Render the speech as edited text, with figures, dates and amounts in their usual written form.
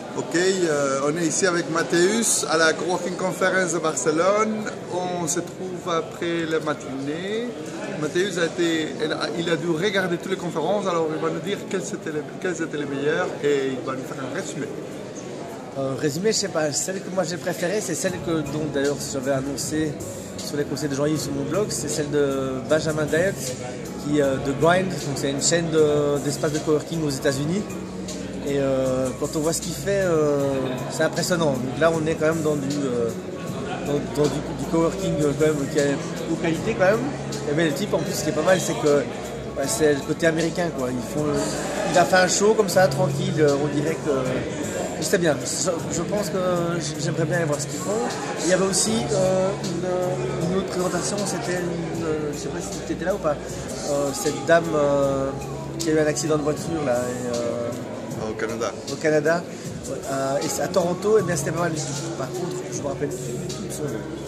Ok, on est ici avec Mathéus à la Coworking Conference de Barcelone. On se trouve après la matinée. Mathéus il a dû regarder toutes les conférences, alors il va nous dire quelles étaient les meilleures et il va nous faire un résumé. Résumé, je sais pas, celle que moi j'ai préférée, c'est celle que donc d'ailleurs j'avais annoncée sur les conseils de Jean-Yves sur mon blog, c'est celle de Benjamin Diet de Grind, donc c'est une chaîne d'espace de coworking aux États-Unis. Et quand on voit ce qu'il fait, c'est impressionnant. Donc là, on est quand même dans du coworking quand même, qui a une qualité quand même. Et bien, le type, en plus, ce qui est pas mal, c'est que c'est le côté américain, quoi. Il a fait un show comme ça, tranquille, on dirait que c'était bien. Je pense que j'aimerais bien aller voir ce qu'ils font. Il y avait aussi une autre présentation, c'était, je sais pas si tu étais là ou pas, cette dame qui a eu un accident de voiture là. Au Canada. Au Canada. Et à Toronto, et bien c'était pas mal. Par contre, je me rappelle plus de son nom.